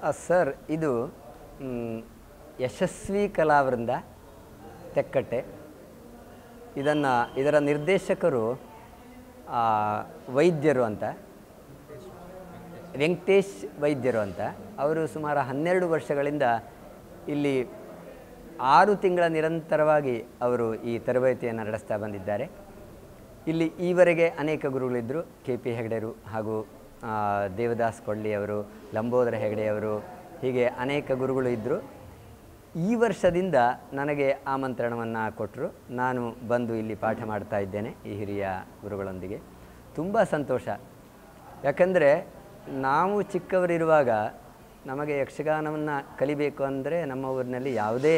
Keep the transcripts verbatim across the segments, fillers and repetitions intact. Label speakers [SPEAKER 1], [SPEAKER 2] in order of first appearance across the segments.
[SPEAKER 1] Sir, ಇದು ಯಶಸ್ವಿ ಕಲಾವೃಂದ ತೆಕ್ಕಟ್ಟೆ. ಇದನ್ನು ಇದರ ನಿರ್ದೇಶಕರು ವೈದ್ಯರು ಅಂತ, ವೆಂಕಟೇಶ್ ವೈದ್ಯರು ಅಂತ. ಅವರು ಸುಮಾರು ಹನ್ನೆರಡು ವರ್ಷಗಳಿಂದ ಇಲ್ಲಿ ಆರು ತಿಂಗಳ ನಿರಂತರವಾಗಿ ಅವರು ಈ ತರಬೇತಿಯನ್ನು ನಡೆಸ್ತಾ ಬಂದಿದ್ದಾರೆ. ಇಲ್ಲಿ ಈವರೆಗೆ ಅನೇಕ ಗುರುಗಳಿದ್ದರು. ಕೆ ಪಿ ಹೆಗಡೆರು ಹಾಗೂ ದೇವದಾಸ್ ಕೊಳ್ಳಿಯವರು, ಲಂಬೋದರ ಹೆಗಡೆಯವರು, ಹೀಗೆ ಅನೇಕ ಗುರುಗಳು ಇದ್ದರು. ಈ ವರ್ಷದಿಂದ ನನಗೆ ಆಮಂತ್ರಣವನ್ನು ಕೊಟ್ಟರು. ನಾನು ಬಂದು ಇಲ್ಲಿ ಪಾಠ ಮಾಡ್ತಾ ಇದ್ದೇನೆ ಈ ಹಿರಿಯ ಗುರುಗಳೊಂದಿಗೆ. ತುಂಬ ಸಂತೋಷ. ಯಾಕಂದರೆ ನಾವು ಚಿಕ್ಕವರಿರುವಾಗ ನಮಗೆ ಯಕ್ಷಗಾನವನ್ನು ಕಲಿಬೇಕು ಅಂದರೆ ನಮ್ಮ ಊರಿನಲ್ಲಿ ಯಾವುದೇ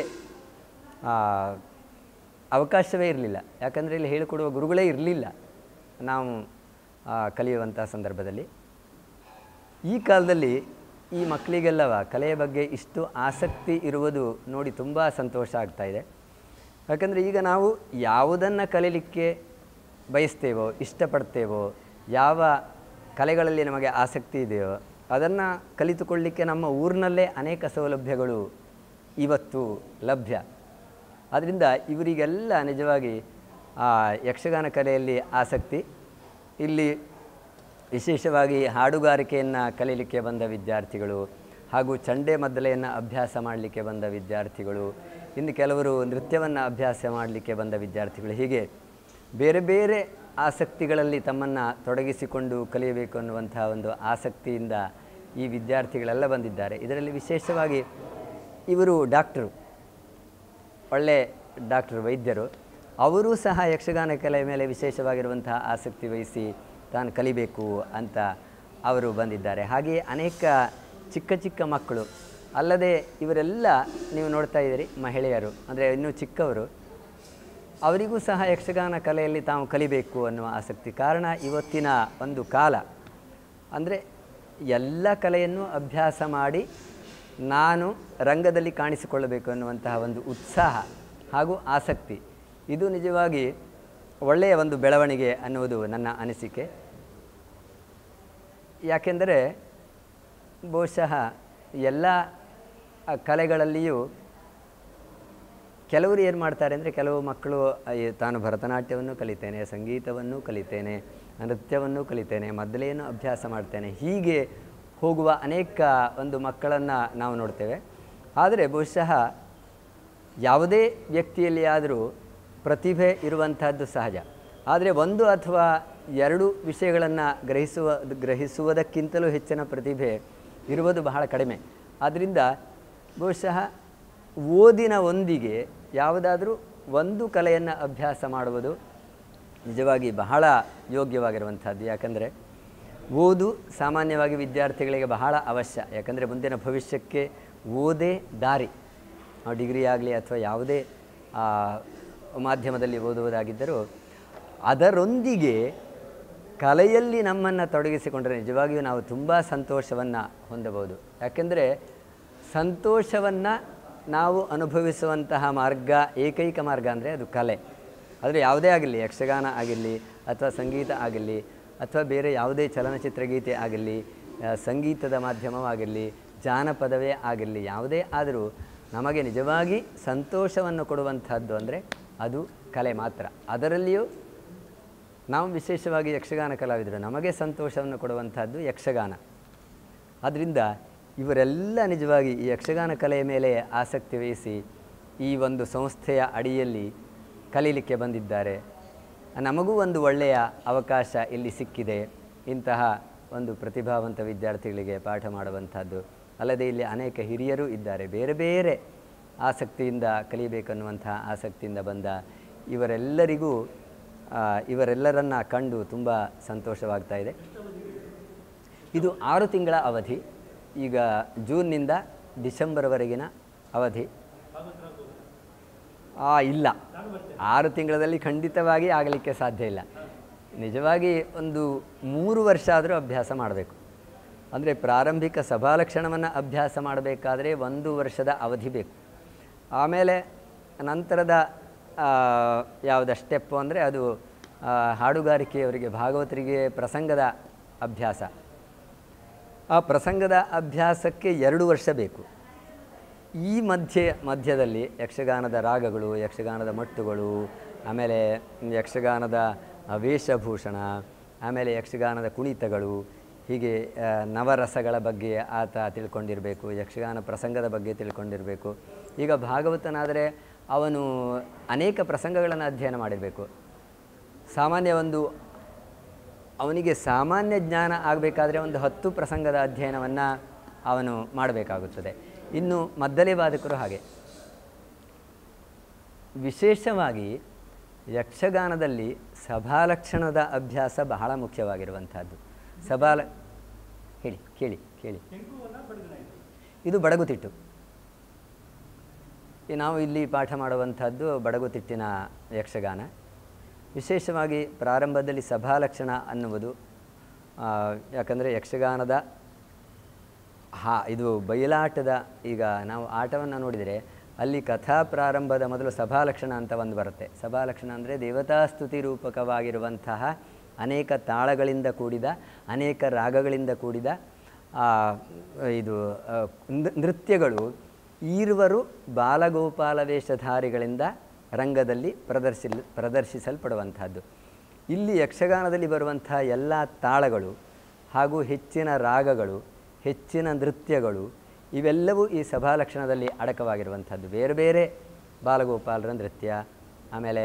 [SPEAKER 1] ಅವಕಾಶವೇ ಇರಲಿಲ್ಲ. ಯಾಕಂದರೆ ಇಲ್ಲಿ ಹೇಳಿಕೊಡುವ ಗುರುಗಳೇ ಇರಲಿಲ್ಲ ನಾವು ಕಲಿಯುವಂಥ ಸಂದರ್ಭದಲ್ಲಿ. ಈ ಕಾಲದಲ್ಲಿ ಈ ಮಕ್ಕಳಿಗೆಲ್ಲವ ಕಲೆಯ ಬಗ್ಗೆ ಇಷ್ಟು ಆಸಕ್ತಿ ಇರುವುದು ನೋಡಿ ತುಂಬ ಸಂತೋಷ ಆಗ್ತಾಯಿದೆ. ಯಾಕಂದರೆ ಈಗ ನಾವು ಯಾವುದನ್ನು ಕಲೀಲಿಕ್ಕೆ ಬಯಸ್ತೇವೋ, ಇಷ್ಟಪಡ್ತೇವೋ, ಯಾವ ಕಲೆಗಳಲ್ಲಿ ನಮಗೆ ಆಸಕ್ತಿ ಇದೆಯೋ ಅದನ್ನು ಕಲಿತುಕೊಳ್ಳಲಿಕ್ಕೆ ನಮ್ಮ ಊರಿನಲ್ಲೇ ಅನೇಕ ಸೌಲಭ್ಯಗಳು ಇವತ್ತು ಲಭ್ಯ. ಆದ್ದರಿಂದ ಇವರಿಗೆಲ್ಲ ನಿಜವಾಗಿ ಯಕ್ಷಗಾನ ಕಲೆಯಲ್ಲಿ ಆಸಕ್ತಿ. ಇಲ್ಲಿ ವಿಶೇಷವಾಗಿ ಹಾಡುಗಾರಿಕೆಯನ್ನು ಕಲೀಲಿಕ್ಕೆ ಬಂದ ವಿದ್ಯಾರ್ಥಿಗಳು ಹಾಗೂ ಚಂಡೆ ಮದ್ದಲೆಯನ್ನು ಅಭ್ಯಾಸ ಮಾಡಲಿಕ್ಕೆ ಬಂದ ವಿದ್ಯಾರ್ಥಿಗಳು, ಇನ್ನು ಕೆಲವರು ನೃತ್ಯವನ್ನು ಅಭ್ಯಾಸ ಮಾಡಲಿಕ್ಕೆ ಬಂದ ವಿದ್ಯಾರ್ಥಿಗಳು, ಹೀಗೆ ಬೇರೆ ಬೇರೆ ಆಸಕ್ತಿಗಳಲ್ಲಿ ತಮ್ಮನ್ನು ತೊಡಗಿಸಿಕೊಂಡು ಕಲಿಯಬೇಕು ಅನ್ನುವಂಥ ಒಂದು ಆಸಕ್ತಿಯಿಂದ ಈ ವಿದ್ಯಾರ್ಥಿಗಳೆಲ್ಲ ಬಂದಿದ್ದಾರೆ. ಇದರಲ್ಲಿ ವಿಶೇಷವಾಗಿ ಇವರು ಡಾಕ್ಟರು, ಒಳ್ಳೆ ಡಾಕ್ಟರ್ ವೈದ್ಯರು. ಅವರೂ ಸಹ ಯಕ್ಷಗಾನ ಕಲೆಯ ಮೇಲೆ ವಿಶೇಷವಾಗಿರುವಂತಹ ಆಸಕ್ತಿ ವಹಿಸಿ ತಾನು ಕಲಿಬೇಕು ಅಂತ ಅವರು ಬಂದಿದ್ದಾರೆ. ಹಾಗೆಯೇ ಅನೇಕ ಚಿಕ್ಕ ಚಿಕ್ಕ ಮಕ್ಕಳು, ಅಲ್ಲದೆ ಇವರೆಲ್ಲ ನೀವು ನೋಡ್ತಾ ಇದ್ದೀರಿ ಮಹಿಳೆಯರು, ಅಂದರೆ ಇನ್ನೂ ಚಿಕ್ಕವರು, ಅವರಿಗೂ ಸಹ ಯಕ್ಷಗಾನ ಕಲೆಯಲ್ಲಿ ತಾವು ಕಲಿಬೇಕು ಅನ್ನುವ ಆಸಕ್ತಿ. ಕಾರಣ ಇವತ್ತಿನ ಒಂದು ಕಾಲ ಅಂದರೆ ಎಲ್ಲ ಕಲೆಯನ್ನು ಅಭ್ಯಾಸ ಮಾಡಿ ನಾನು ರಂಗದಲ್ಲಿ ಕಾಣಿಸಿಕೊಳ್ಳಬೇಕು ಅನ್ನುವಂತಹ ಒಂದು ಉತ್ಸಾಹ ಹಾಗೂ ಆಸಕ್ತಿ, ಇದು ನಿಜವಾಗಿ ಒಳ್ಳೆಯ ಒಂದು ಬೆಳವಣಿಗೆ ಅನ್ನುವುದು ನನ್ನ ಅನಿಸಿಕೆ. ಯಾಕೆಂದರೆ ಬಹುಶಃ ಎಲ್ಲ ಕಲೆಗಳಲ್ಲಿಯೂ ಕೆಲವರು ಏನು ಮಾಡ್ತಾರೆ ಅಂದರೆ, ಕೆಲವು ಮಕ್ಕಳು ತಾನು ಭರತನಾಟ್ಯವನ್ನು ಕಲಿತೇನೆ, ಸಂಗೀತವನ್ನು ಕಲಿತೇನೆ, ನೃತ್ಯವನ್ನು ಕಲಿತೇನೆ, ಮದ್ದಲೆಯನ್ನು ಅಭ್ಯಾಸ ಮಾಡ್ತೇನೆ, ಹೀಗೆ ಹೋಗುವ ಅನೇಕ ಒಂದು ಮಕ್ಕಳನ್ನು ನಾವು ನೋಡ್ತೇವೆ. ಆದರೆ ಬಹುಶಃ ಯಾವುದೇ ವ್ಯಕ್ತಿಯಲ್ಲಿ ಆದರೂ ಪ್ರತಿಭೆ ಇರುವಂಥದ್ದು ಸಹಜ. ಆದರೆ ಒಂದು ಅಥವಾ ಎರಡು ವಿಷಯಗಳನ್ನು ಗ್ರಹಿಸುವ ಗ್ರಹಿಸುವುದಕ್ಕಿಂತಲೂ ಹೆಚ್ಚಿನ ಪ್ರತಿಭೆ ಇರುವುದು ಬಹಳ ಕಡಿಮೆ. ಆದ್ದರಿಂದ ಬಹುಶಃ ಓದಿನ ಒಂದಿಗೆ ಯಾವುದಾದ್ರೂ ಒಂದು ಕಲೆಯನ್ನು ಅಭ್ಯಾಸ ಮಾಡುವುದು ನಿಜವಾಗಿ ಬಹಳ ಯೋಗ್ಯವಾಗಿರುವಂಥದ್ದು. ಯಾಕಂದರೆ ಓದು ಸಾಮಾನ್ಯವಾಗಿ ವಿದ್ಯಾರ್ಥಿಗಳಿಗೆ ಬಹಳ ಅವಶ್ಯ. ಯಾಕಂದರೆ ಮುಂದಿನ ಭವಿಷ್ಯಕ್ಕೆ ಓದೇ ದಾರಿ. ನಾವು ಡಿಗ್ರಿ ಆಗಲಿ ಅಥವಾ ಯಾವುದೇ ಮಾಧ್ಯಮದಲ್ಲಿ ಓದುವುದಾಗಿದ್ದರೂ ಅದರೊಂದಿಗೆ ಕಲೆಯಲ್ಲಿ ನಮ್ಮನ್ನು ತೊಡಗಿಸಿಕೊಂಡರೆ ನಿಜವಾಗಿಯೂ ನಾವು ತುಂಬ ಸಂತೋಷವನ್ನು ಹೊಂದಬಹುದು. ಯಾಕೆಂದರೆ ಸಂತೋಷವನ್ನು ನಾವು ಅನುಭವಿಸುವಂತಹ ಮಾರ್ಗ, ಏಕೈಕ ಮಾರ್ಗ ಅಂದರೆ ಅದು ಕಲೆ. ಆದರೆ ಯಾವುದೇ ಆಗಿರಲಿ, ಯಕ್ಷಗಾನ ಆಗಿರಲಿ ಅಥವಾ ಸಂಗೀತ ಆಗಿರಲಿ ಅಥವಾ ಬೇರೆ ಯಾವುದೇ ಚಲನಚಿತ್ರ ಗೀತೆ ಆಗಿರಲಿ, ಸಂಗೀತದ ಮಾಧ್ಯಮವಾಗಿರಲಿ, ಜಾನಪದವೇ ಆಗಿರಲಿ, ಯಾವುದೇ ಆದರೂ ನಮಗೆ ನಿಜವಾಗಿ ಸಂತೋಷವನ್ನು ಕೊಡುವಂಥದ್ದು ಅಂದರೆ ಅದು ಕಲೆ ಮಾತ್ರ. ಅದರಲ್ಲಿಯೂ ನಾವು ವಿಶೇಷವಾಗಿ ಯಕ್ಷಗಾನ ಕಲಾವಿದರು, ನಮಗೆ ಸಂತೋಷವನ್ನು ಕೊಡುವಂಥದ್ದು ಯಕ್ಷಗಾನ. ಆದ್ದರಿಂದ ಇವರೆಲ್ಲ ನಿಜವಾಗಿ ಈ ಯಕ್ಷಗಾನ ಕಲೆಯ ಮೇಲೆ ಆಸಕ್ತಿ ವಹಿಸಿ ಈ ಒಂದು ಸಂಸ್ಥೆಯ ಅಡಿಯಲ್ಲಿ ಕಲೀಲಿಕ್ಕೆ ಬಂದಿದ್ದಾರೆ. ನಮಗೂ ಒಂದು ಒಳ್ಳೆಯ ಅವಕಾಶ ಇಲ್ಲಿ ಸಿಕ್ಕಿದೆ ಇಂತಹ ಒಂದು ಪ್ರತಿಭಾವಂತ ವಿದ್ಯಾರ್ಥಿಗಳಿಗೆ ಪಾಠ ಮಾಡುವಂಥದ್ದು. ಅಲ್ಲದೆ ಇಲ್ಲಿ ಅನೇಕ ಹಿರಿಯರು ಇದ್ದಾರೆ, ಬೇರೆ ಬೇರೆ ಆಸಕ್ತಿಯಿಂದ ಕಲಿಯಬೇಕನ್ನುವಂತಹ ಆಸಕ್ತಿಯಿಂದ ಬಂದ ಇವರೆಲ್ಲರಿಗೂ ಇವರೆಲ್ಲರನ್ನು ಕಂಡು ತುಂಬ ಸಂತೋಷವಾಗ್ತಾ ಇದೆ. ಇದು ಆರು ತಿಂಗಳ ಅವಧಿ. ಈಗ ಜೂನ್ನಿಂದ ಡಿಸೆಂಬರ್ವರೆಗಿನ ಅವಧಿ. ಇಲ್ಲ, ಆರು ತಿಂಗಳಲ್ಲಿ ಖಂಡಿತವಾಗಿ ಆಗಲಿಕ್ಕೆ ಸಾಧ್ಯ ಇಲ್ಲ. ನಿಜವಾಗಿ ಒಂದು ಮೂರು ವರ್ಷ ಆದರೂ ಅಭ್ಯಾಸ ಮಾಡಬೇಕು. ಅಂದರೆ ಪ್ರಾರಂಭಿಕ ಸಭಾಲಕ್ಷಣವನ್ನು ಅಭ್ಯಾಸ ಮಾಡಬೇಕಾದ್ರೆ ಒಂದು ವರ್ಷದ ಅವಧಿ ಬೇಕು. ಆಮೇಲೆ ನಂತರದ ಯಾವುದ ಸ್ಟೆಪ್ಪು ಅಂದರೆ ಅದು ಹಾಡುಗಾರಿಕೆಯವರಿಗೆ, ಭಾಗವತರಿಗೆ ಪ್ರಸಂಗದ ಅಭ್ಯಾಸ. ಆ ಪ್ರಸಂಗದ ಅಭ್ಯಾಸಕ್ಕೆ ಎರಡು ವರ್ಷ ಬೇಕು. ಈ ಮಧ್ಯೆ ಮಧ್ಯದಲ್ಲಿ ಯಕ್ಷಗಾನದ ರಾಗಗಳು, ಯಕ್ಷಗಾನದ ಮಟ್ಟುಗಳು, ಆಮೇಲೆ ಯಕ್ಷಗಾನದ ವೇಷಭೂಷಣ, ಆಮೇಲೆ ಯಕ್ಷಗಾನದ ಕುಣಿತಗಳು, ಹೀಗೆ ನವರಸಗಳ ಬಗ್ಗೆ ಆತ ತಿಳ್ಕೊಂಡಿರಬೇಕು, ಯಕ್ಷಗಾನ ಪ್ರಸಂಗದ ಬಗ್ಗೆ ತಿಳ್ಕೊಂಡಿರಬೇಕು. ಈಗ ಭಾಗವತನಾದರೆ ಅವನು ಅನೇಕ ಪ್ರಸಂಗಗಳನ್ನು ಅಧ್ಯಯನ ಮಾಡಿರಬೇಕು. ಸಾಮಾನ್ಯ ಒಂದು ಅವನಿಗೆ ಸಾಮಾನ್ಯ ಜ್ಞಾನ ಆಗಬೇಕಾದ್ರೆ ಒಂದು ಹತ್ತು ಪ್ರಸಂಗದ ಅಧ್ಯಯನವನ್ನು ಅವನು ಮಾಡಬೇಕಾಗುತ್ತದೆ. ಇನ್ನು ಮದ್ದಲೆ ವಾದಕರು ಹಾಗೆ. ವಿಶೇಷವಾಗಿ ಯಕ್ಷಗಾನದಲ್ಲಿ ಸಭಾಲಕ್ಷಣದ ಅಭ್ಯಾಸ ಬಹಳ ಮುಖ್ಯವಾಗಿರುವಂಥದ್ದು. ಸಭಾಲ ಹೇಳಿ ಕೇಳಿ ಕೇಳಿ ಇದು ಬಡಗುತಿಟ್ಟು. ನಾವು ಇಲ್ಲಿ ಪಾಠ ಮಾಡುವಂಥದ್ದು ಬಡಗುತಿಟ್ಟಿನ ಯಕ್ಷಗಾನ. ವಿಶೇಷವಾಗಿ ಪ್ರಾರಂಭದಲ್ಲಿ ಸಭಾಲಕ್ಷಣ ಅನ್ನುವುದು, ಯಾಕಂದರೆ ಯಕ್ಷಗಾನದ ಹಾ ಇದು ಬಯಲಾಟದ, ಈಗ ನಾವು ಆಟವನ್ನು ನೋಡಿದರೆ ಅಲ್ಲಿ ಕಥಾ ಪ್ರಾರಂಭದ ಮೊದಲು ಸಭಾಲಕ್ಷಣ ಅಂತ ಒಂದು ಬರುತ್ತೆ. ಸಭಾಲಕ್ಷಣ ಅಂದರೆ ದೇವತಾಸ್ತುತಿ ರೂಪಕವಾಗಿರುವಂತಹ ಅನೇಕ ತಾಳಗಳಿಂದ ಕೂಡಿದ, ಅನೇಕ ರಾಗಗಳಿಂದ ಕೂಡಿದ ಇದು ನೃತ್ಯಗಳು ಈರ್ವರು ಬಾಲಗೋಪಾಲ ವೇಷಧಾರಿಗಳಿಂದ ರಂಗದಲ್ಲಿ ಪ್ರದರ್ಶಿ ಪ್ರದರ್ಶಿಸಲ್ಪಡುವಂಥದ್ದು. ಇಲ್ಲಿ ಯಕ್ಷಗಾನದಲ್ಲಿ ಬರುವಂಥ ಎಲ್ಲ ತಾಳಗಳು ಹಾಗೂ ಹೆಚ್ಚಿನ ರಾಗಗಳು, ಹೆಚ್ಚಿನ ನೃತ್ಯಗಳು ಇವೆಲ್ಲವೂ ಈ ಸಭಾಲಕ್ಷಣದಲ್ಲಿ ಅಡಕವಾಗಿರುವಂಥದ್ದು. ಬೇರೆ ಬೇರೆ ಬಾಲಗೋಪಾಲರ ನೃತ್ಯ, ಆಮೇಲೆ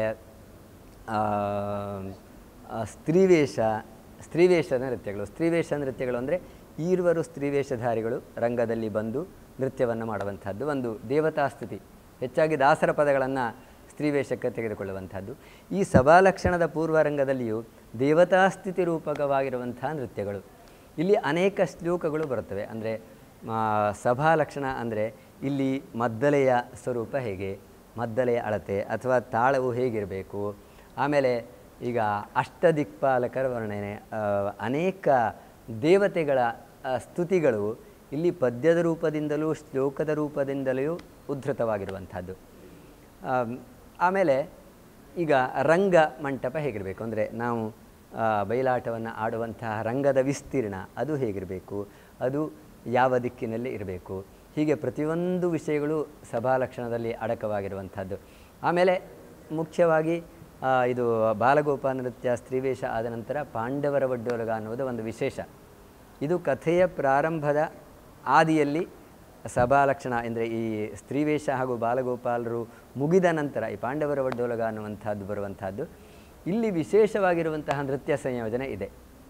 [SPEAKER 1] ಸ್ತ್ರೀವೇಷ ಸ್ತ್ರೀವೇಷದ ನೃತ್ಯಗಳು. ಸ್ತ್ರೀವೇಷ ನೃತ್ಯಗಳು ಅಂದರೆ ಈರ್ವರು ಸ್ತ್ರೀವೇಷಧಾರಿಗಳು ರಂಗದಲ್ಲಿ ಬಂದು ನೃತ್ಯವನ್ನು ಮಾಡುವಂಥದ್ದು. ಒಂದು ದೇವತಾಸ್ತುತಿ, ಹೆಚ್ಚಾಗಿ ದಾಸರ ಪದಗಳನ್ನು ಸ್ತ್ರೀವೇಷಕ್ಕೆ ತೆಗೆದುಕೊಳ್ಳುವಂಥದ್ದು. ಈ ಸಭಾಲಕ್ಷಣದ ಪೂರ್ವರಂಗದಲ್ಲಿಯೂ ದೇವತಾಸ್ಥಿತಿ ರೂಪಕವಾಗಿರುವಂಥ ನೃತ್ಯಗಳು. ಇಲ್ಲಿ ಅನೇಕ ಶ್ಲೋಕಗಳು ಬರುತ್ತವೆ. ಅಂದರೆ ಸಭಾಲಕ್ಷಣ ಅಂದರೆ ಇಲ್ಲಿ ಮದ್ದಲೆಯ ಸ್ವರೂಪ ಹೇಗೆ, ಮದ್ದಲೆಯ ಅಳತೆ ಅಥವಾ ತಾಳವು ಹೇಗಿರಬೇಕು, ಆಮೇಲೆ ಈಗ ಅಷ್ಟದಿಕ್ಪಾಲಕರ ವರ್ಣನೆ, ಅನೇಕ ದೇವತೆಗಳ ಸ್ತುತಿಗಳು ಇಲ್ಲಿ ಪದ್ಯದ ರೂಪದಿಂದಲೂ ಶ್ಲೋಕದ ರೂಪದಿಂದಲೂ ಉದ್ಧೃತವಾಗಿರುವಂಥದ್ದು. ಆಮೇಲೆ ಈಗ ರಂಗ ಮಂಟಪ ಹೇಗಿರಬೇಕು ಅಂದರೆ ನಾವು ಬಯಲಾಟವನ್ನು ಆಡುವಂತಹ ರಂಗದ ವಿಸ್ತೀರ್ಣ ಅದು ಹೇಗಿರಬೇಕು, ಅದು ಯಾವ ದಿಕ್ಕಿನಲ್ಲಿ ಇರಬೇಕು, ಹೀಗೆ ಪ್ರತಿಯೊಂದು ವಿಷಯಗಳು ಸಭಾಲಕ್ಷಣದಲ್ಲಿ ಅಡಕವಾಗಿರುವಂಥದ್ದು. ಆಮೇಲೆ ಮುಖ್ಯವಾಗಿ ಇದು ಬಾಲಗೋಪಾಲ ನೃತ್ಯ ಸ್ತ್ರೀವೇಷ ಆದ ನಂತರ ಪಾಂಡವರ ಒಡ್ಡೋಲಗ ಅನ್ನುವುದು ಒಂದು ವಿಶೇಷ. ಇದು ಕಥೆಯ ಪ್ರಾರಂಭದ ಆದಿಯಲ್ಲಿ ಸಭಾಲಕ್ಷಣ ಅಂದರೆ ಈ ಸ್ತ್ರೀವೇಷ ಹಾಗೂ ಬಾಲಗೋಪಾಲರು ಮುಗಿದ ನಂತರ ಈ ಪಾಂಡವರ ಒಡ್ಡೋಲಗ ಅನ್ನುವಂಥದ್ದು ಬರುವಂಥದ್ದು. ಇಲ್ಲಿ ವಿಶೇಷವಾಗಿರುವಂತಹ ನೃತ್ಯ ಸಂಯೋಜನೆ ಇದೆ.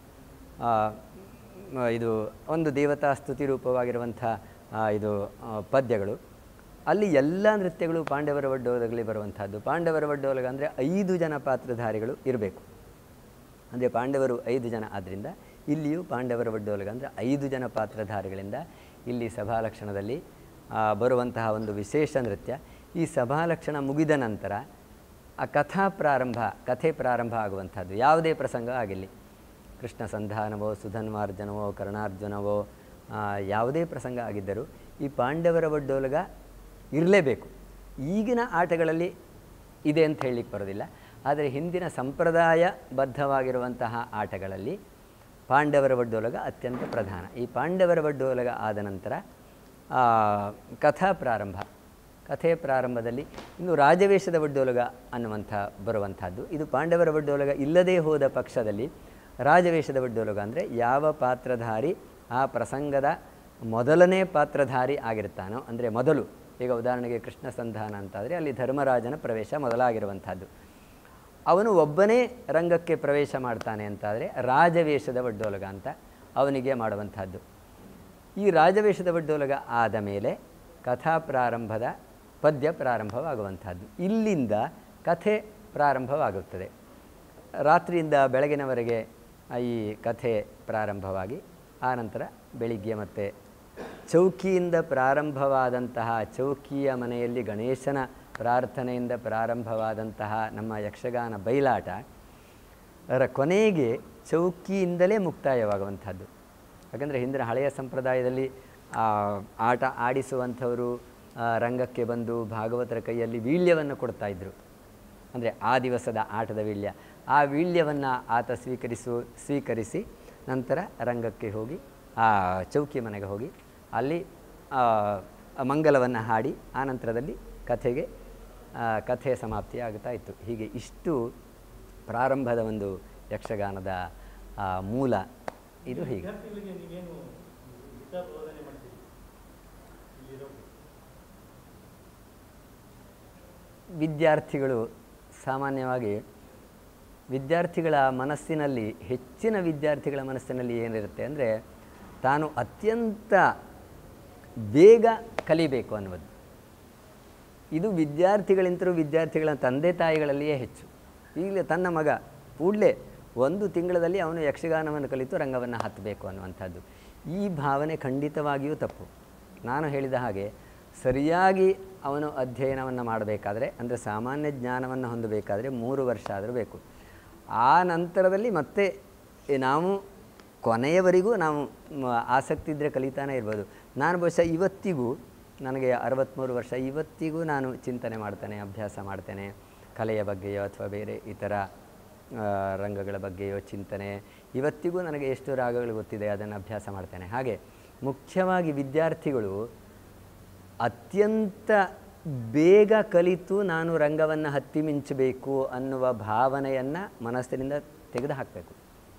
[SPEAKER 1] ಇದು ಒಂದು ದೇವತಾ ಸ್ತುತಿ ರೂಪವಾಗಿರುವಂಥ ಇದು ಪದ್ಯಗಳು. ಅಲ್ಲಿ ಎಲ್ಲ ನೃತ್ಯಗಳು ಪಾಂಡವರ ಒಡ್ಡೋಲಗಲಿ ಬರುವಂಥದ್ದು. ಪಾಂಡವರ ಒಡ್ಡೋಲಗ ಅಂದರೆ ಐದು ಜನ ಪಾತ್ರಧಾರಿಗಳು ಇರಬೇಕು. ಅಂದರೆ ಪಾಂಡವರು ಐದು ಜನ ಆದ್ದರಿಂದ ಇಲ್ಲಿಯೂ ಪಾಂಡವರ ಒಡ್ಡೋಲಗ ಅಂದರೆ ಐದು ಜನ ಪಾತ್ರಧಾರಿಗಳಿಂದ ಇಲ್ಲಿ ಸಭಾಲಕ್ಷಣದಲ್ಲಿ ಬರುವಂತಹ ಒಂದು ವಿಶೇಷ ನೃತ್ಯ. ಈ ಸಭಾಲಕ್ಷಣ ಮುಗಿದ ನಂತರ ಆ ಕಥಾ ಪ್ರಾರಂಭ, ಕಥೆ ಪ್ರಾರಂಭ ಆಗುವಂಥದ್ದು. ಯಾವುದೇ ಪ್ರಸಂಗ ಆಗಿರಲಿ, ಕೃಷ್ಣ ಸಂಧಾನವೋ, ಸುಧನ್ವಾರ್ಜನವೋ, ಕರ್ಣಾರ್ಜುನವೋ, ಯಾವುದೇ ಪ್ರಸಂಗ ಆಗಿದ್ದರೂ ಈ ಪಾಂಡವರ ಒಡ್ಡೋಲಗ ಇರಲೇಬೇಕು. ಈಗಿನ ಆಟಗಳಲ್ಲಿ ಇದೆ ಅಂತ ಹೇಳಲಿಕ್ಕೆ ಬರೋದಿಲ್ಲ, ಆದರೆ ಹಿಂದಿನ ಸಂಪ್ರದಾಯಬದ್ಧವಾಗಿರುವಂತಹ ಆಟಗಳಲ್ಲಿ ಪಾಂಡವರ ಒಡ್ಡೋಲಗ ಅತ್ಯಂತ ಪ್ರಧಾನ. ಈ ಪಾಂಡವರ ಒಡ್ಡೋಲಗ ಆದ ನಂತರ ಕಥಾ ಪ್ರಾರಂಭ. ಕಥೆಯ ಪ್ರಾರಂಭದಲ್ಲಿ ಇನ್ನು ರಾಜವೇಷದ ಒಡ್ಡೋಲಗ ಅನ್ನುವಂಥ ಬರುವಂಥದ್ದು. ಇದು ಪಾಂಡವರ ಒಡ್ಡೋಲಗ ಇಲ್ಲದೇ ಹೋದ ಪಕ್ಷದಲ್ಲಿ ರಾಜವೇಷದ ಒಡ್ಡೋಲಗ ಅಂದರೆ ಯಾವ ಪಾತ್ರಧಾರಿ ಆ ಪ್ರಸಂಗದ ಮೊದಲನೇ ಪಾತ್ರಧಾರಿ ಆಗಿರ್ತಾನೋ, ಅಂದರೆ ಮೊದಲು, ಈಗ ಉದಾಹರಣೆಗೆ ಕೃಷ್ಣ ಸಂಧಾನ ಅಂತಾದರೆ ಅಲ್ಲಿ ಧರ್ಮರಾಜನ ಪ್ರವೇಶ ಮೊದಲಾಗಿರುವಂಥದ್ದು. ಅವನು ಒಬ್ಬನೇ ರಂಗಕ್ಕೆ ಪ್ರವೇಶ ಮಾಡ್ತಾನೆ ಅಂತಾದರೆ ರಾಜವೇಷದ ಒಡ್ಡೋಲಗ ಅಂತ ಅವನಿಗೆ ಮಾಡುವಂಥದ್ದು. ಈ ರಾಜವೇಷದ ಒಡ್ಡೋಲಗ ಆದ ಮೇಲೆ ಕಥಾ ಪ್ರಾರಂಭದ ಪದ್ಯ ಪ್ರಾರಂಭವಾಗುವಂಥದ್ದು. ಇಲ್ಲಿಂದ ಕಥೆ ಪ್ರಾರಂಭವಾಗುತ್ತದೆ. ರಾತ್ರಿಯಿಂದ ಬೆಳಗಿನವರೆಗೆ ಈ ಕಥೆ ಪ್ರಾರಂಭವಾಗಿ ಆನಂತರ ಬೆಳಿಗ್ಗೆ ಮತ್ತು ಚೌಕಿಯಿಂದ ಪ್ರಾರಂಭವಾದಂತಹ, ಚೌಕಿಯ ಮನೆಯಲ್ಲಿ ಗಣೇಶನ ಪ್ರಾರ್ಥನೆಯಿಂದ ಪ್ರಾರಂಭವಾದಂತಹ ನಮ್ಮ ಯಕ್ಷಗಾನ ಬಯಲಾಟ ಅದರ ಕೊನೆಗೆ ಚೌಕಿಯಿಂದಲೇ ಮುಕ್ತಾಯವಾಗುವಂಥದ್ದು. ಯಾಕಂದರೆ ಹಿಂದಿನ ಹಳೆಯ ಸಂಪ್ರದಾಯದಲ್ಲಿ ಆಟ ಆಡಿಸುವಂಥವರು ರಂಗಕ್ಕೆ ಬಂದು ಭಾಗವತರ ಕೈಯಲ್ಲಿ ವೀಳ್ಯವನ್ನು ಕೊಡ್ತಾಯಿದ್ರು. ಅಂದರೆ ಆ ದಿವಸದ ಆಟದ ವೀಳ್ಯ, ಆ ವೀಳ್ಯವನ್ನು ಆತ ಸ್ವೀಕರಿಸು ಸ್ವೀಕರಿಸಿ ನಂತರ ರಂಗಕ್ಕೆ ಹೋಗಿ ಆ ಚೌಕಿ ಮನೆಗೆ ಹೋಗಿ ಅಲ್ಲಿ ಮಂಗಲವನ್ನು ಹಾಡಿ ಆನಂತರದಲ್ಲಿ ಕಥೆಗೆ ಕಥೆಯ ಸಮಾಪ್ತಿ ಆಗುತ್ತಾ ಇತ್ತು. ಹೀಗೆ ಇಷ್ಟು ಪ್ರಾರಂಭದ ಒಂದು ಯಕ್ಷಗಾನದ ಮೂಲ ಇದು. ಹೀಗೆ ವಿದ್ಯಾರ್ಥಿಗಳು ಸಾಮಾನ್ಯವಾಗಿ ವಿದ್ಯಾರ್ಥಿಗಳ ಮನಸ್ಸಿನಲ್ಲಿ ಹೆಚ್ಚಿನ ವಿದ್ಯಾರ್ಥಿಗಳ ಮನಸ್ಸಿನಲ್ಲಿ ಏನಿರುತ್ತೆ ಅಂದರೆ ತಾನು ಅತ್ಯಂತ ಬೇಗ ಕಲಿಬೇಕು ಅನ್ನೋದು. ಇದು ವಿದ್ಯಾರ್ಥಿಗಳಿಂತರೂ ವಿದ್ಯಾರ್ಥಿಗಳ ತಂದೆ ತಾಯಿಗಳಲ್ಲಿಯೇ ಹೆಚ್ಚು. ಈಗಲೇ ತನ್ನ ಮಗ ಕೂಡಲೇ ಒಂದು ತಿಂಗಳಲ್ಲಿ ಅವನು ಯಕ್ಷಗಾನವನ್ನು ಕಲಿತು ರಂಗವನ್ನು ಹತ್ತಬೇಕು ಅನ್ನುವಂಥದ್ದು. ಈ ಭಾವನೆ ಖಂಡಿತವಾಗಿಯೂ ತಪ್ಪು. ನಾನು ಹೇಳಿದ ಹಾಗೆ ಸರಿಯಾಗಿ ಅವನು ಅಧ್ಯಯನವನ್ನು ಮಾಡಬೇಕಾದ್ರೆ ಅಂದರೆ ಸಾಮಾನ್ಯ ಜ್ಞಾನವನ್ನು ಹೊಂದಬೇಕಾದ್ರೆ ಮೂರು ವರ್ಷ ಆದರೂ ಬೇಕು. ಆ ನಂತರದಲ್ಲಿ ಮತ್ತೆ ನಾವು ಕೊನೆಯವರೆಗೂ ನಾವು ಆಸಕ್ತಿ ಇದ್ದರೆ ಕಲಿತಾನೇ ಇರ್ಬೋದು. ನಾನು ಬಹುಶಃ ಇವತ್ತಿಗೂ ನನಗೆ ಅರವತ್ತ್ಮೂರು ವರ್ಷ, ಇವತ್ತಿಗೂ ನಾನು ಚಿಂತನೆ ಮಾಡ್ತೇನೆ, ಅಭ್ಯಾಸ ಮಾಡ್ತೇನೆ ಕಲೆಯ ಬಗ್ಗೆಯೋ ಅಥವಾ ಬೇರೆ ಇತರ ರಂಗಗಳ ಬಗ್ಗೆಯೋ ಚಿಂತನೆ. ಇವತ್ತಿಗೂ ನನಗೆ ಎಷ್ಟು ರಾಗಗಳು ಗೊತ್ತಿದೆ ಅದನ್ನು ಅಭ್ಯಾಸ ಮಾಡ್ತೇನೆ. ಹಾಗೆ ಮುಖ್ಯವಾಗಿ ವಿದ್ಯಾರ್ಥಿಗಳು ಅತ್ಯಂತ ಬೇಗ ಕಲಿತು ನಾನು ರಂಗವನ್ನು ಹತ್ತಿ ಮಿಂಚಬೇಕು ಅನ್ನುವ ಭಾವನೆಯನ್ನು ಮನಸ್ಸಿನಿಂದ ತೆಗೆದು ಹಾಕಬೇಕು.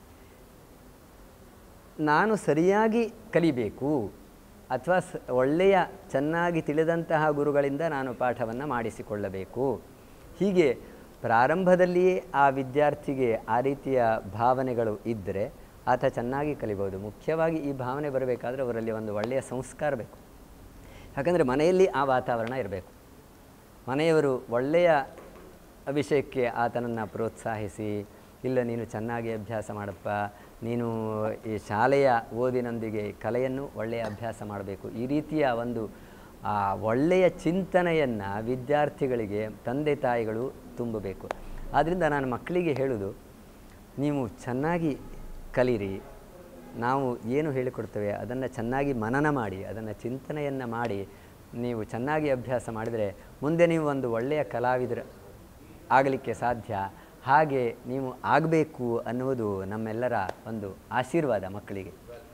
[SPEAKER 1] ನಾನು ಸರಿಯಾಗಿ ಕಲಿಬೇಕು ಅಥವಾ ಸ ಒಳ್ಳೆಯ ಚೆನ್ನಾಗಿ ತಿಳಿದಂತಹ ಗುರುಗಳಿಂದ ನಾನು ಪಾಠವನ್ನು ಮಾಡಿಸಿಕೊಳ್ಳಬೇಕು. ಹೀಗೆ ಪ್ರಾರಂಭದಲ್ಲಿಯೇ ಆ ವಿದ್ಯಾರ್ಥಿಗೆ ಆ ರೀತಿಯ ಭಾವನೆಗಳು ಇದ್ದರೆ ಆತ ಚೆನ್ನಾಗಿ ಕಲಿಬೋದು. ಮುಖ್ಯವಾಗಿ ಈ ಭಾವನೆ ಬರಬೇಕಾದ್ರೆ ಅವರಲ್ಲಿ ಒಂದು ಒಳ್ಳೆಯ ಸಂಸ್ಕಾರ ಬೇಕು. ಯಾಕಂದರೆ ಮನೆಯಲ್ಲಿ ಆ ವಾತಾವರಣ ಇರಬೇಕು. ಮನೆಯವರು ಒಳ್ಳೆಯ ವಿಷಯಕ್ಕೆ ಆತನನ್ನು ಪ್ರೋತ್ಸಾಹಿಸಿ, ಇಲ್ಲ ನೀನು ಚೆನ್ನಾಗಿ ಅಭ್ಯಾಸ ಮಾಡಪ್ಪ, ನೀನು ಈ ಶಾಲೆಯ ಓದಿನೊಂದಿಗೆ ಕಲೆಯನ್ನು ಒಳ್ಳೆಯ ಅಭ್ಯಾಸ ಮಾಡಬೇಕು, ಈ ರೀತಿಯ ಒಂದು ಒಳ್ಳೆಯ ಚಿಂತನೆಯನ್ನು ವಿದ್ಯಾರ್ಥಿಗಳಿಗೆ ತಂದೆ ತಾಯಿಗಳು ತುಂಬಬೇಕು. ಆದ್ದರಿಂದ ನಾನು ಮಕ್ಕಳಿಗೆ ಹೇಳೋದು, ನೀವು ಚೆನ್ನಾಗಿ ಕಲೀರಿ, ನಾವು ಏನು ಹೇಳಿಕೊಡ್ತೇವೆ ಅದನ್ನು ಚೆನ್ನಾಗಿ ಮನನ ಮಾಡಿ, ಅದನ್ನು ಚಿಂತನೆಯನ್ನು ಮಾಡಿ ನೀವು ಚೆನ್ನಾಗಿ ಅಭ್ಯಾಸ ಮಾಡಿದರೆ ಮುಂದೆ ನೀವು ಒಂದು ಒಳ್ಳೆಯ ಕಲಾವಿದರು ಆಗಲಿಕ್ಕೆ ಸಾಧ್ಯ. ಹಾಗೆ ನೀವು ಆಗಬೇಕು ಅನ್ನುವುದು ನಮ್ಮೆಲ್ಲರ ಒಂದು ಆಶೀರ್ವಾದ ಮಕ್ಕಳಿಗೆ.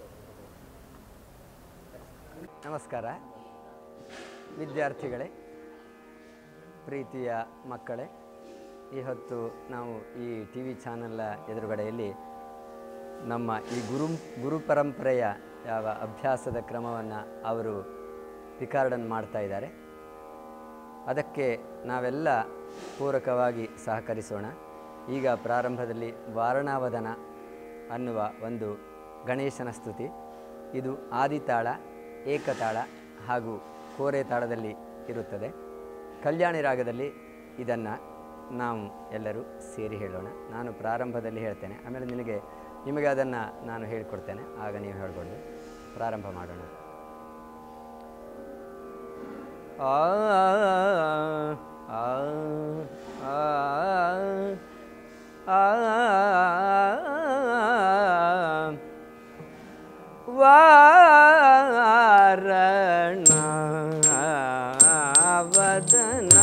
[SPEAKER 1] ನಮಸ್ಕಾರ ವಿದ್ಯಾರ್ಥಿಗಳೇ, ಪ್ರೀತಿಯ ಮಕ್ಕಳೇ. ಈ ಹೊತ್ತು ನಾವು ಈ ಟಿ ವಿ ಚಾನಲ್ನ ಎದುರುಗಡೆಯಲ್ಲಿ ನಮ್ಮ ಈ ಗುರು ಗುರು ಪರಂಪರೆಯ ಯಾವ ಅಭ್ಯಾಸದ ಕ್ರಮವನ್ನು ಅವರು ರಿಕಾರ್ಡನ್ನು ಮಾಡ್ತಾ ಇದ್ದಾರೆ, ಅದಕ್ಕೆ ನಾವೆಲ್ಲ ಪೂರಕವಾಗಿ ಸಹಕರಿಸೋಣ. ಈಗ ಪ್ರಾರಂಭದಲ್ಲಿ ವಾರಣಾವದನ ಅನ್ನುವ ಒಂದು ಗಣೇಶನ ಸ್ತುತಿ. ಇದು ಆದಿತಾಳ, ಏಕತಾಳ ಹಾಗೂ ಕೋರೆ ತಾಳದಲ್ಲಿ ಇರುತ್ತದೆ. ಕಲ್ಯಾಣಿ ರಾಗದಲ್ಲಿ ಇದನ್ನು ನಾವು ಎಲ್ಲರೂ ಸೇರಿ ಹೇಳೋಣ. ನಾನು ಪ್ರಾರಂಭದಲ್ಲಿ ಹೇಳ್ತೇನೆ, ಆಮೇಲೆ ನಿನಗೆ ನಿಮಗೆ ಅದನ್ನು ನಾನು ಹೇಳಿಕೊಡ್ತೇನೆ, ಆಗ ನೀವು ಹೇಳ್ಕೊಡ್ದು. ಪ್ರಾರಂಭ ಮಾಡೋಣ. ಆ ಆ ವಾರಣಾವದನ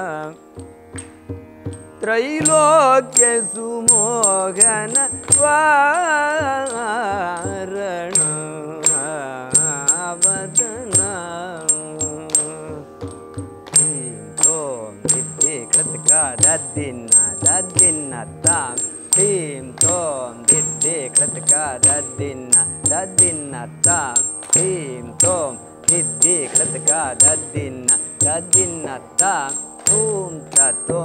[SPEAKER 1] ತ್ರೈಲೋಕ್ಯ ಸುಮೋಹನ ವಾರಣಾವದನ ಕೃತಕ ದದ್ದಿನ್ನ ದದ್ದಿನ್ನ ತಾಂ ಹೀಂ ತೋಂ ದಿದ್ದಿ ಕೃತಕ ದದ್ದಿನ್ನ ದದ್ದಿನ್ನ ತಾಂ ಹೀಂ ತೋಂ ದಿದ್ದಿ ಕೃತಕ ದದ್ದಿನ್ನ ದದ್ದಿನ್ನ ತಾಂ ಓಂ ತೋಂ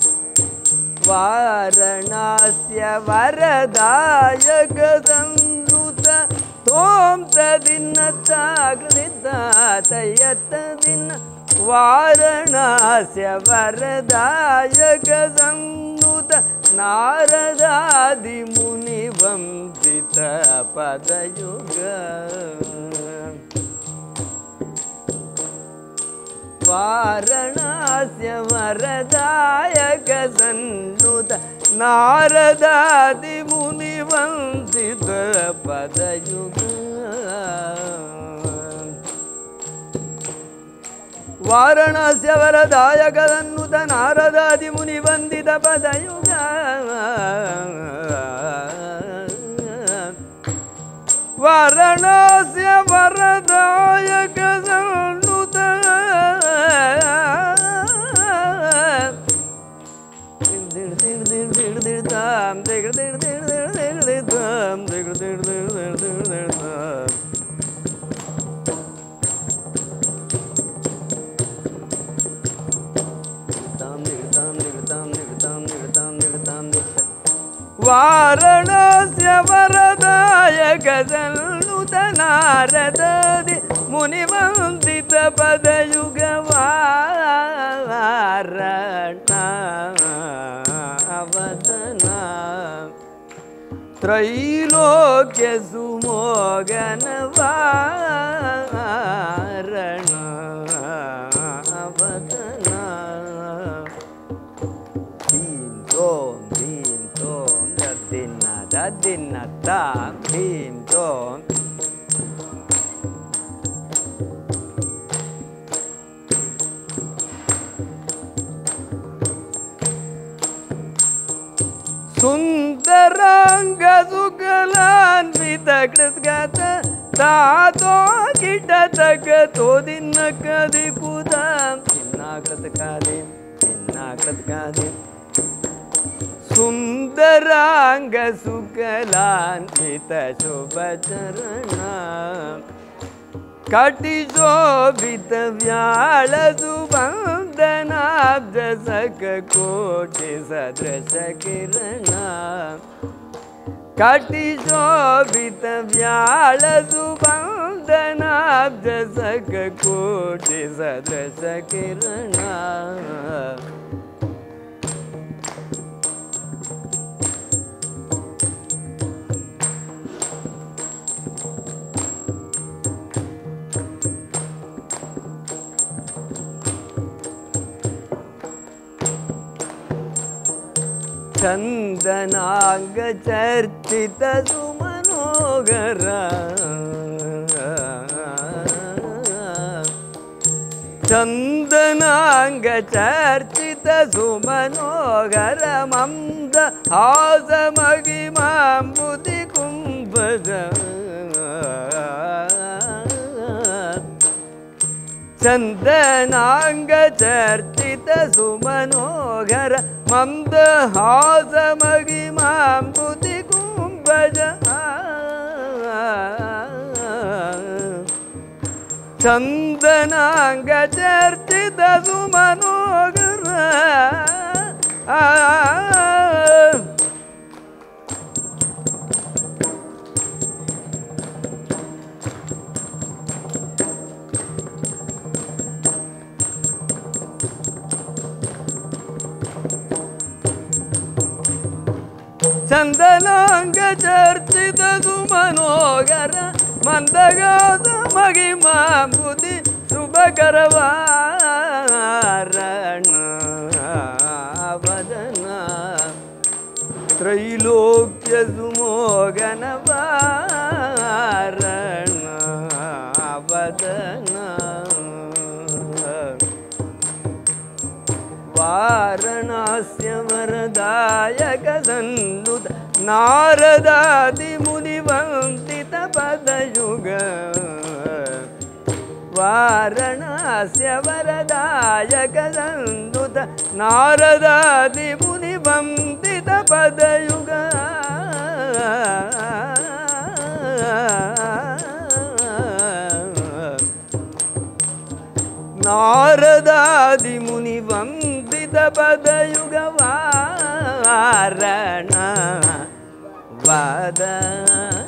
[SPEAKER 1] ವಾರಣಾಸ್ಯ ವರದಾಯಕ ಸಂವೃತ ತೋಂ ತದಿನ್ನ ತಾಗ್ನಿತ ತಯತದಿನ್ನ ವಾರಣಾಸ್ಯ ವರದಾಯಕ ಸಂವೃತ ನಾರದಾದಿ ಮುನಿ ವಂದಿತ ಪದಯುಗ ವಾರಣಾಸ್ಯ ವರದಾಯಕ ಸಂವೃತ ನಾರದಾದಿ ಮುನಿ ವಂದಿತ ಪದಯುಗ ವಾರಣಾಸ್ಯ ವರದಾಯಕ ಸಂವೃತ ನಾರದಾದಿ ಮುನಿ ವಂದಿತ ಪದಯುಗ
[SPEAKER 2] ವಾರಣಾಸ್ಯ ವರದಾಯಕ ಸನ್ನುತ ವಾರಣಾಸ್ಯ ವರದಾಯಕ ಸನ್ನುತ ನಾರದಾದಿ ಮುನಿವಂದಿತ ಪದಯುಗ ವಾರಣಾವದನ ತ್ರೈಲೋಕ್ಯ ಸುಮೋಗನ ವಾರಣಾವದನ ಭೀಂ ತೋಂ ಭೀಂ ತೋಂ ದದ್ದಿನ್ನ ದದ್ದಿನ್ನ ತಾಂ ಭೀಂ ತೋಂ ಸುಂದರಾಂಗ ಸುಕಲಾನ್ವಿತ ಕೃತ್ಗತ ತಾತೋ ಕಿಟ ತಕ ತೋದಿನ್ನ ಕದಿ ಕುದ ಇನ್ನ ಕೃತಕಾದಿ ಇನ್ನ ಕೃತಕಾದಿ ಸುಂದರಾಂಗ ಸುಕಲಾನ್ವಿತ ಶುಭ ಚರಣ ಕಟಿಶೋಭಿತ ವ್ಯಾಳ ಸುಬಂಧನಾಬ್ಜ ಸಕ ಕೋಟಿ ಸದೃಶ ಕಿರಣ ಕಟಿಶೋಭಿತ ವ್ಯಾಳ ಸುಬಂಧನಾಬ್ಜ ಸಕ ಕೋಟಿ ಸದೃಶ ಕಿರಣ ಚಂದನಾಂಗ ಚರ್ಚಿತ ಸುಮನೋಗರ ಚಂದನಾಂಗ ಚರ್ಚಿತ ಸುಮನೋಗರ ಮಂದ ಹಾಸ ಮಗಿಮಾಂಬುದಿ ಕುಂಭಜ ಚಂದನಾಂಗ ಚರ್ಚಿತ ಸುಮನೋಗರ ಮಂದ ಹಾಸ ಮಗಿಮಾಂಬುದಿ ಕುಂಭಜ ಚಂದನಾಂಗ ಚರ್ಚಿತ ಸುಮನೋಗರ ಚಂದನಾಂಗ ಚರ್ಚಿತ ಸುಮನೋಗರ ಮಂದಗಾಸ ಮಗಿಮಾಂಬುದಿ ಶುಭಕರವಾರಣ ವದನ ತ್ರೈಲೋಕ್ಯ ಸುಮೋಗನ ವಾರಣ ವದನ ವಾರಣಾಸ್ಯ ವರದಾಯಕ ಸನ್ನುತ ನಾರದಾದಿ ಮುನಿವಂದಿತ ಪದಯುಗ ವಾರಣಾಸ್ಯ ವರದಾಯಕ ಸನ್ನುತ ನಾರದಾದಿ ಮುನಿವಂದಿತ ಪದಯುಗ ನಾರದಾದಿ ಮುನಿ ವಂದಿತ ಪದಯುಗ ವಾರಣ ವದನ